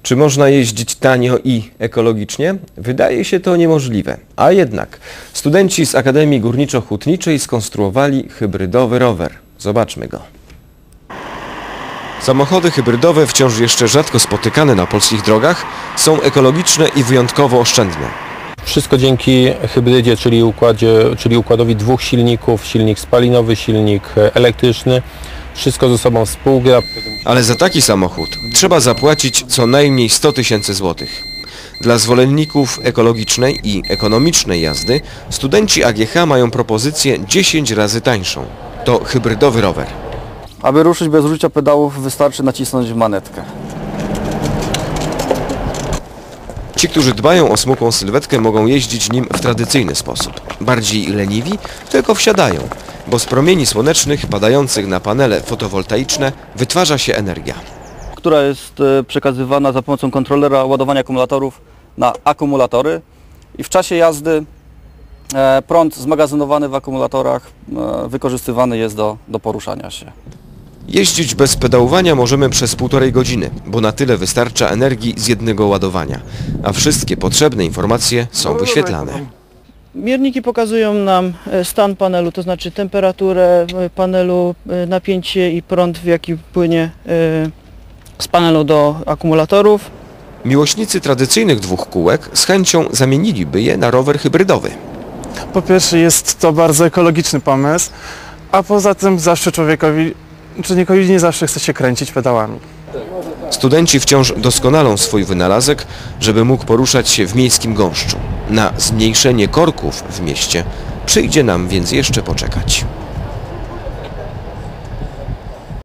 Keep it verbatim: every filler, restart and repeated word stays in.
Czy można jeździć tanio i ekologicznie? Wydaje się to niemożliwe. A jednak studenci z Akademii Górniczo-Hutniczej skonstruowali hybrydowy rower. Zobaczmy go. Samochody hybrydowe, wciąż jeszcze rzadko spotykane na polskich drogach, są ekologiczne i wyjątkowo oszczędne. Wszystko dzięki hybrydzie, czyli, układzie, czyli układowi dwóch silników, silnik spalinowy, silnik elektryczny. Wszystko ze sobą współgra. Ale za taki samochód trzeba zapłacić co najmniej sto tysięcy złotych. Dla zwolenników ekologicznej i ekonomicznej jazdy studenci A G H mają propozycję dziesięć razy tańszą. To hybrydowy rower. Aby ruszyć bez użycia pedałów, wystarczy nacisnąć manetkę. Ci, którzy dbają o smukłą sylwetkę, mogą jeździć nim w tradycyjny sposób. Bardziej leniwi tylko wsiadają, bo z promieni słonecznych padających na panele fotowoltaiczne wytwarza się energia, która jest przekazywana za pomocą kontrolera ładowania akumulatorów na akumulatory i w czasie jazdy prąd zmagazynowany w akumulatorach wykorzystywany jest do, do poruszania się. Jeździć bez pedałowania możemy przez półtorej godziny, bo na tyle wystarcza energii z jednego ładowania, a wszystkie potrzebne informacje są wyświetlane. Mierniki pokazują nam stan panelu, to znaczy temperaturę panelu, napięcie i prąd, w jaki płynie z panelu do akumulatorów. Miłośnicy tradycyjnych dwóch kółek z chęcią zamieniliby je na rower hybrydowy. Po pierwsze jest to bardzo ekologiczny pomysł, a poza tym zawsze człowiekowi, człowiekowi nie zawsze chce się kręcić pedałami. Studenci wciąż doskonalą swój wynalazek, żeby mógł poruszać się w miejskim gąszczu. Na zmniejszenie korków w mieście przyjdzie nam więc jeszcze poczekać.